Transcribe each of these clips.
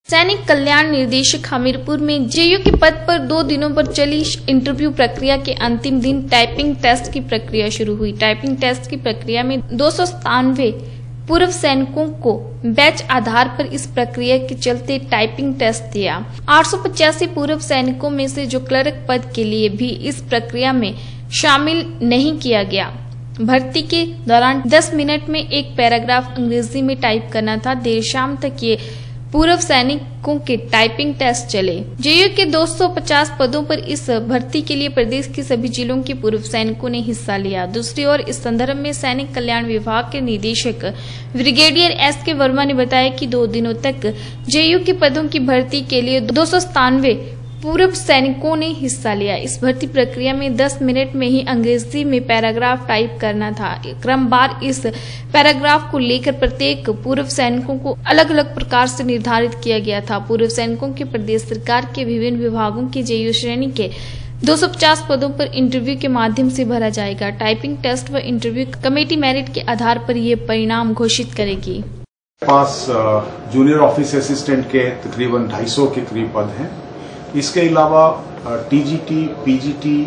सैनिक कल्याण निदेशक हमीरपुर में जेयू के पद पर 2 दिनों पर चली इंटरव्यू प्रक्रिया के अंतिम दिन टाइपिंग टेस्ट की प्रक्रिया शुरू हुई। टाइपिंग टेस्ट की प्रक्रिया में 297 पूर्व सैनिकों को बैच आधार पर इस प्रक्रिया के चलते टाइपिंग टेस्ट दिया। 885 पूर्व सैनिकों में से जो क्लर्क पद के लिए भी इस प्रक्रिया में शामिल नहीं किया गया। भर्ती के दौरान 10 मिनट में एक पैराग्राफ अंग्रेजी में टाइप करना था। देर शाम तक ये पूर्व सैनिकों के टाइपिंग टेस्ट चले। जेयू के 250 पदों पर इस भर्ती के लिए प्रदेश के सभी जिलों के पूर्व सैनिकों ने हिस्सा लिया। दूसरी ओर इस संदर्भ में सैनिक कल्याण विभाग के निदेशक ब्रिगेडियर एस.के. वर्मा ने बताया कि 2 दिनों तक जेयू के पदों की भर्ती के लिए 297 पूर्व सैनिकों ने हिस्सा लिया। इस भर्ती प्रक्रिया में 10 मिनट में ही अंग्रेजी में पैराग्राफ टाइप करना था। क्रमवार इस पैराग्राफ को लेकर प्रत्येक पूर्व सैनिकों को अलग अलग प्रकार से निर्धारित किया गया था। पूर्व सैनिकों के प्रदेश सरकार के विभिन्न विभागों के जेयू श्रेणी के 250 पदों पर इंटरव्यू के माध्यम से भरा जाएगा। टाइपिंग टेस्ट व इंटरव्यू कमेटी मेरिट के आधार पर ये परिणाम घोषित करेगी। पास जूनियर ऑफिस असिस्टेंट के तकरीबन 250 के करीब पद हैं। इसके अलावा TGT, PGT,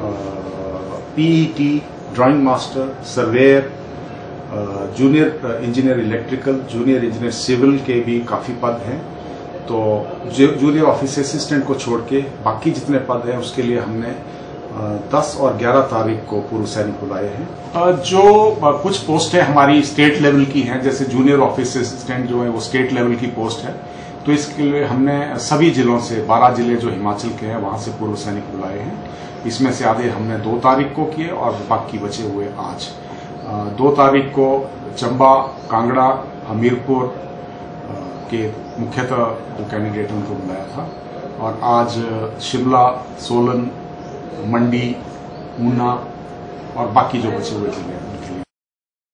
PET, drawing master, surveyor, junior engineer electrical, junior engineer civil के भी काफी पद हैं। तो जूनियर ऑफिस असिस्टेंट को छोड़ के बाकी जितने पद हैं उसके लिए हमने 10 और 11 तारीख को पूर्व सैनिक बुलाए हैं। जो कुछ पोस्टें हमारी स्टेट लेवल की हैं, जैसे जूनियर ऑफिस असिस्टेंट जो है वो स्टेट लेवल की पोस्ट है, तो इसके लिए हमने सभी जिलों से 12 जिले जो हिमाचल के हैं वहां से पूर्व सैनिक बुलाए हैं। इसमें से आधे हमने 2 तारीख को किए और बाकी बचे हुए आज। 2 तारीख को चंबा, कांगड़ा, हमीरपुर के मुख्यतः जो कैंडिडेट उनको बुलाया था, और आज शिमला, सोलन, मंडी, ऊना और बाकी जो बचे हुए जिले हैं उनके लिए।